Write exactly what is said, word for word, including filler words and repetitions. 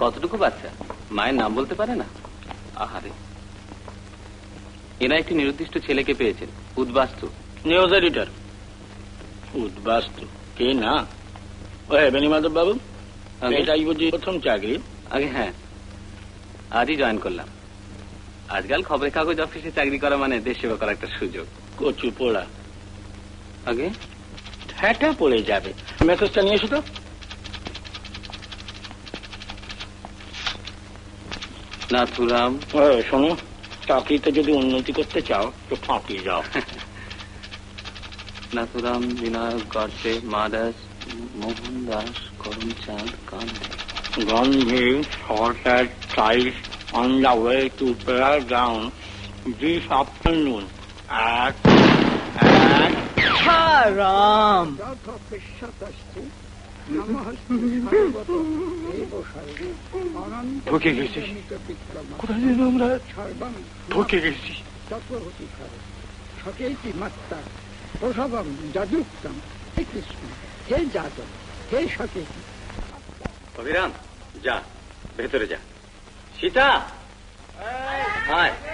কতটুকু বাচ্চা, মায়ের নাম বলতে পারে না? আহারে, এরা একটি নির্দিষ্ট ছেলেকে পেয়েছেন, উদ্বাস্তু নিউজ এডিটর। উদ্বাস্তু কে না? ও হেবেনি মাধব বাবু, এটাই বুঝি প্রথম চাকরি? আগে হ্যাঁ, আজই জয়েন করলাম। আজকাল খবরের কাগজ অফিসে চাকরি করা মানে দেশ সেবা করার একটা সুযোগ। কচু পোড়া। আগে হ্যাঁটা পড়ে যাবে। মেসেজটা নিয়ে এসো তো। নাথুরাম, শোনো, চাকরিতে যদি উন্নতি করতে চাও তো ফাঁপিয়ে যাও। Nathuram, Vinayak, Godse, মাদাস, Mohandas, Karamchand, Gandhi. Gandhi shorted ties on the way to prayer ground this afternoon at at Haram. ঢুকে গেছি। কোথায় যেন আমরা ঢুকে গেছি। প্রসবম যদুক্তম হে কৃষ্ণ, হে যাদব, হে সকেতি। অভিরাম, যা ভেতরে যা। সীতা, আয়।